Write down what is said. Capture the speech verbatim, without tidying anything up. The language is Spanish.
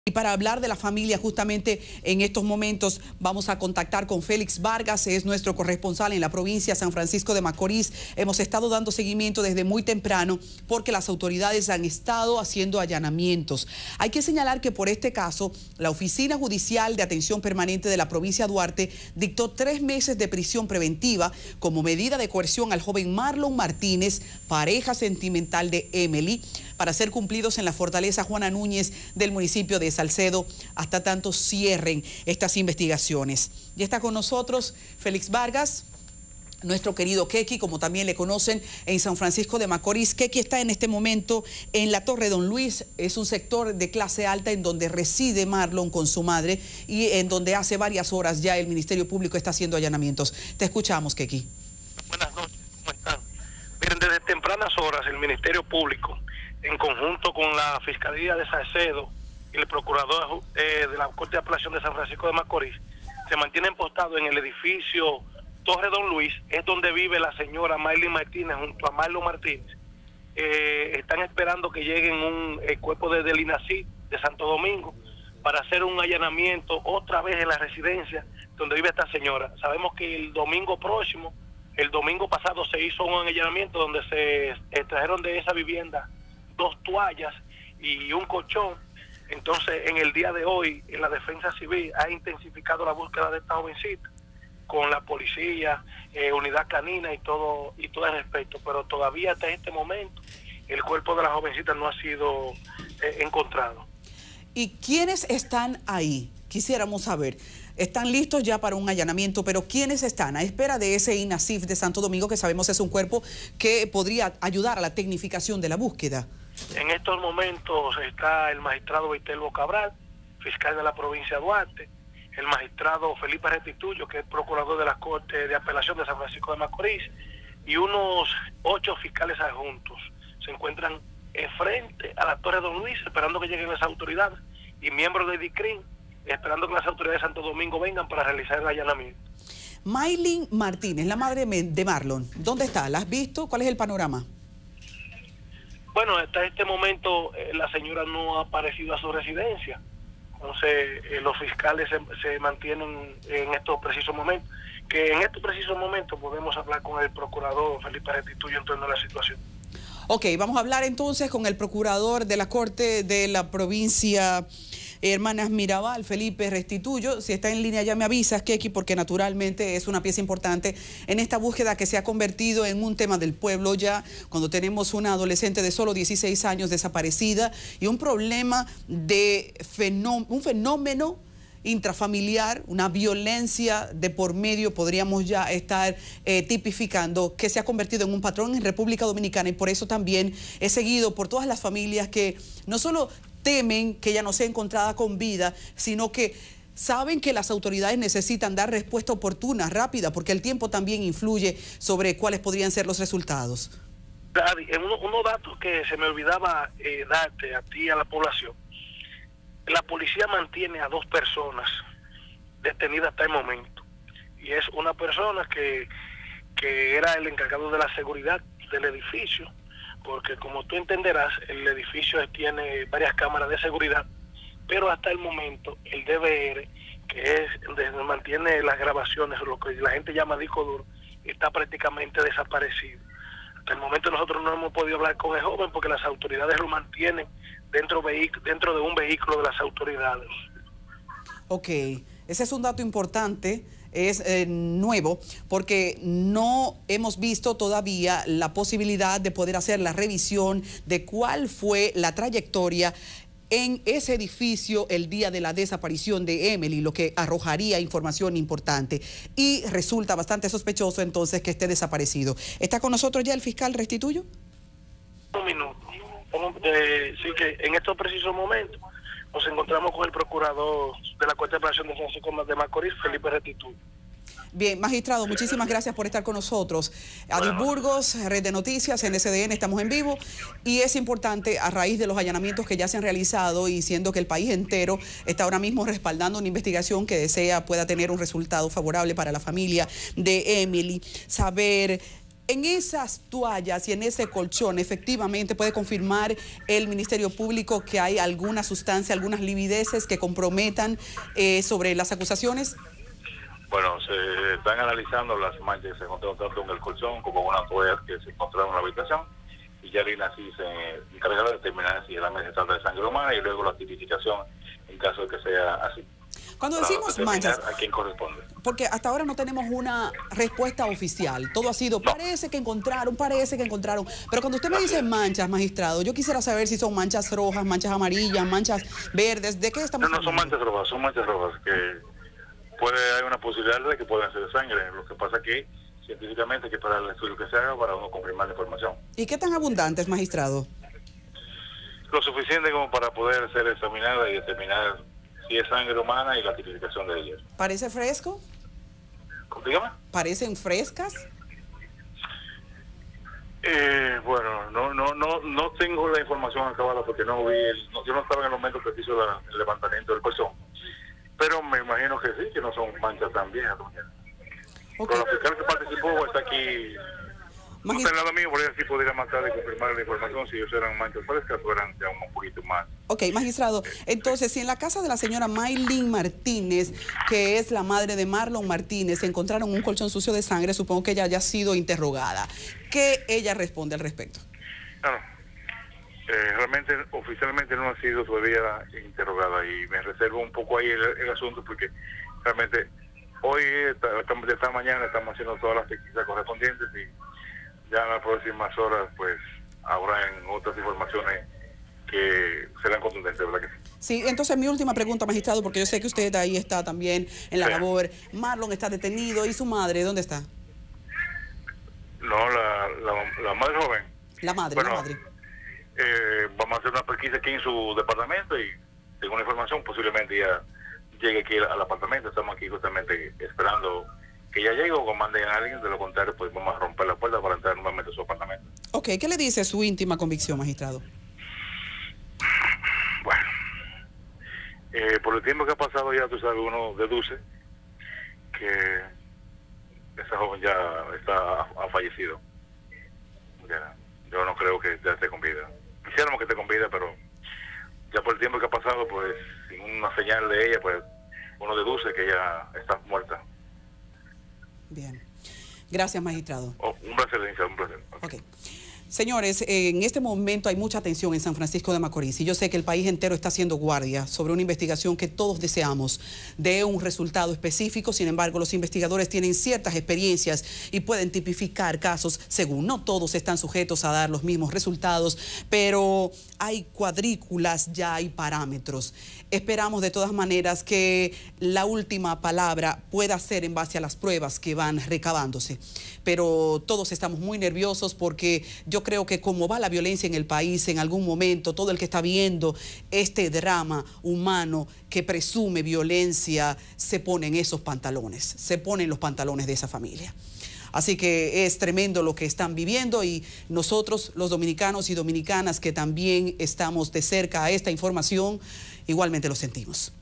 Y para hablar de la familia, justamente en estos momentos vamos a contactar con Félix Vargas, es nuestro corresponsal en la provincia de San Francisco de Macorís. Hemos estado dando seguimiento desde muy temprano porque las autoridades han estado haciendo allanamientos. Hay que señalar que por este caso, la Oficina Judicial de Atención Permanente de la provincia de Duarte dictó tres meses de prisión preventiva como medida de coerción al joven Marlon Martínez, pareja sentimental de Emily, para ser cumplidos en la Fortaleza Juana Núñez del municipio de Salcedo hasta tanto cierren estas investigaciones. Ya está con nosotros Félix Vargas, nuestro querido Keki, como también le conocen en San Francisco de Macorís. Keki está en este momento en la Torre Don Luis, es un sector de clase alta en donde reside Marlon con su madre y en donde hace varias horas ya el Ministerio Público está haciendo allanamientos. Te escuchamos, Keki. Buenas noches, ¿cómo están? Miren, desde tempranas horas el Ministerio Público, en conjunto con la Fiscalía de Salcedo y el Procurador eh, de la Corte de Apelación de San Francisco de Macorís, se mantienen postados en el edificio Torre Don Luis, es donde vive la señora Maylin Martínez junto a Marlon Martínez. Eh, están esperando que lleguen un el cuerpo de, del INACID de Santo Domingo para hacer un allanamiento otra vez en la residencia donde vive esta señora. Sabemos que el domingo próximo, el domingo pasado se hizo un allanamiento donde se extrajeron de esa vivienda dos toallas y un colchón. Entonces, en el día de hoy, en la Defensa Civil ha intensificado la búsqueda de esta jovencita con la policía, eh, unidad canina y todo y todo el respecto, pero todavía hasta este momento el cuerpo de la jovencita no ha sido eh, encontrado. ¿Y quiénes están ahí? Quisiéramos saber. Están listos ya para un allanamiento, pero ¿quiénes están a espera de ese INACIF de Santo Domingo, que sabemos es un cuerpo que podría ayudar a la tecnificación de la búsqueda? En estos momentos está el magistrado Vitelbo Cabral, fiscal de la provincia de Duarte, el magistrado Felipe Restituyo, que es procurador de la Corte de Apelación de San Francisco de Macorís, y unos ocho fiscales adjuntos se encuentran frente a la Torre Don Luis, esperando que lleguen las autoridades, y miembros de DICRIN, esperando que las autoridades de Santo Domingo vengan para realizar el allanamiento. Maylin Martínez, la madre de Marlon, ¿dónde está? ¿La has visto? ¿Cuál es el panorama? Bueno, hasta este momento eh, la señora no ha aparecido a su residencia. Entonces, eh, los fiscales se, se mantienen en estos precisos momentos. Que en estos precisos momentos podemos hablar con el procurador Felipe Restituyo en torno a la situación. Ok, vamos a hablar entonces con el procurador de la Corte de la provincia Hermanas Mirabal, Felipe Restituyo. Si está en línea ya me avisas, Keki, porque naturalmente es una pieza importante en esta búsqueda que se ha convertido en un tema del pueblo ya, cuando tenemos una adolescente de solo dieciséis años desaparecida y un problema de fenó- un fenómeno intrafamiliar, una violencia de por medio, podríamos ya estar eh, tipificando, que se ha convertido en un patrón en República Dominicana, y por eso también es seguido por todas las familias que no solo temen que ella no sea encontrada con vida, sino que saben que las autoridades necesitan dar respuesta oportuna, rápida, porque el tiempo también influye sobre cuáles podrían ser los resultados. Daddy, uno, unos datos que se me olvidaba eh, darte a ti y a la población. La policía mantiene a dos personas detenidas hasta el momento, y es una persona que, que era el encargado de la seguridad del edificio, porque como tú entenderás, el edificio tiene varias cámaras de seguridad, pero hasta el momento el D V R, que es donde mantiene las grabaciones, lo que la gente llama disco duro, está prácticamente desaparecido. Hasta el momento nosotros no hemos podido hablar con el joven porque las autoridades lo mantienen dentro, dentro de un vehículo de las autoridades. Ok, ese es un dato importante. Es eh, nuevo porque no hemos visto todavía la posibilidad de poder hacer la revisión de cuál fue la trayectoria en ese edificio el día de la desaparición de Emily, lo que arrojaría información importante, y resulta bastante sospechoso entonces que esté desaparecido. ¿Está con nosotros ya el fiscal Restituyo? Un minuto. Eh, sí, que en estos precisos momentos nos encontramos con el procurador de la Corte de Apelación de San Francisco de Macorís, Felipe Restituyo. Bien, magistrado, muchísimas gracias por estar con nosotros. Adil Burgos, Red de Noticias, en S D N, estamos en vivo, y es importante a raíz de los allanamientos que ya se han realizado y siendo que el país entero está ahora mismo respaldando una investigación que desea pueda tener un resultado favorable para la familia de Emily, saber En esas toallas y en ese colchón, efectivamente, ¿puede confirmar el Ministerio Público que hay alguna sustancia, algunas livideces que comprometan eh, sobre las acusaciones? Bueno, se están analizando las manchas que se encontraron tanto en el colchón como en una toalla que se encontraron en la habitación, y ya Lina sí se encargará de determinar si la mesa se trata de sangre humana y luego la tipificación en caso de que sea así. Cuando decimos manchas, ¿a quién corresponde? Porque hasta ahora no tenemos una respuesta oficial. Todo ha sido, no. parece que encontraron, parece que encontraron. Pero cuando usted me dice manchas, magistrado, yo quisiera saber si son manchas rojas, manchas amarillas, manchas verdes. ¿De qué estamos hablando? No, no son manchas rojas, son manchas rojas que puede haber una posibilidad de que puedan ser de sangre. Lo que pasa es que científicamente hay que esperar el estudio que se haga para uno confirmar la información. ¿Y qué tan abundantes, magistrado? Lo suficiente como para poder ser examinada y determinar si es sangre humana y la tipificación de ellas. ¿Parece fresco? Dígame. ¿Parecen frescas? Eh, bueno, no no no no tengo la información acabada porque no vi, el, no, yo no estaba en el momento preciso del levantamiento del colchón, pero me imagino que sí, que no son manchas tan viejas. Okay. Pero la fiscal que participó está aquí. No está al lado mío, por ahí así podría más tarde confirmar la información si ellos eran manchas frescas o eran ya un poquito más. Ok, magistrado, entonces si en la casa de la señora Maylin Martínez, que es la madre de Marlon Martínez, encontraron un colchón sucio de sangre, supongo que ella haya sido interrogada. ¿Qué ella responde al respecto? No, no. Eh, realmente, oficialmente no ha sido todavía interrogada y me reservo un poco ahí el, el asunto porque realmente hoy, esta, esta, esta mañana, estamos haciendo todas las pesquisas correspondientes y ya en las próximas horas, pues, habrá en otras informaciones que serán contundentes, ¿verdad que sí? Sí, entonces mi última pregunta, magistrado, porque yo sé que usted ahí está también en la sí. labor. Marlon está detenido, ¿y su madre dónde está? No, la, la, la madre joven. La madre, bueno, la madre. Eh, vamos a hacer una pesquisa aquí en su departamento y, según la información, posiblemente ya llegue aquí al apartamento. Estamos aquí justamente esperando que ya llegue o que manden a alguien, de lo contrario, pues vamos a romper la puerta para entrar nuevamente a su apartamento. Ok, ¿qué le dice su íntima convicción, magistrado? Bueno, eh, por el tiempo que ha pasado ya, tú sabes, uno deduce que esa joven ya está, ha, ha fallecido. Ya, yo no creo que ya esté con vida. Quisiéramos que esté con vida, pero ya por el tiempo que ha pasado, pues, sin una señal de ella, pues, uno deduce que ella está muerta. Bien. Gracias, magistrado. Oh, un placer, Lisa, un placer. Ok. Señores, en este momento hay mucha tensión en San Francisco de Macorís y yo sé que el país entero está haciendo guardia sobre una investigación que todos deseamos dé un resultado específico. Sin embargo, los investigadores tienen ciertas experiencias y pueden tipificar casos según. No todos están sujetos a dar los mismos resultados, pero hay cuadrículas, ya hay parámetros. Esperamos de todas maneras que la última palabra pueda ser en base a las pruebas que van recabándose. Pero todos estamos muy nerviosos porque yo creo que como va la violencia en el país, en algún momento todo el que está viendo este drama humano que presume violencia se pone en esos pantalones, se pone en los pantalones de esa familia. Así que es tremendo lo que están viviendo y nosotros, los dominicanos y dominicanas que también estamos de cerca a esta información, igualmente lo sentimos.